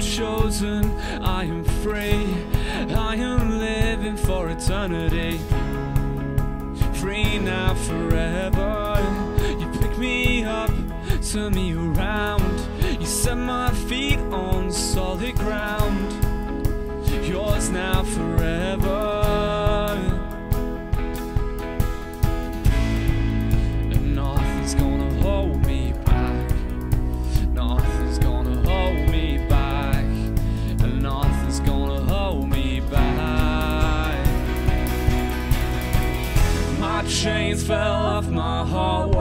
chosen, I am free, I am living for eternity. Free now, forever. You pick me up, turn me around, you set my feet on solid ground. Yours now, forever. And nothing's gonna hold me back. Nothing's gonna hold me back. And nothing's gonna hold me back. My chains fell off my heart